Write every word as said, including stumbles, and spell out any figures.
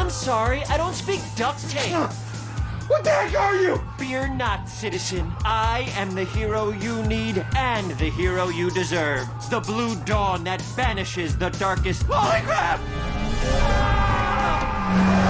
I'm sorry, I don't speak duct tape. What the heck are you? Fear not, citizen. I am the hero you need and the hero you deserve. The blue dawn that banishes the darkest... Holy crap!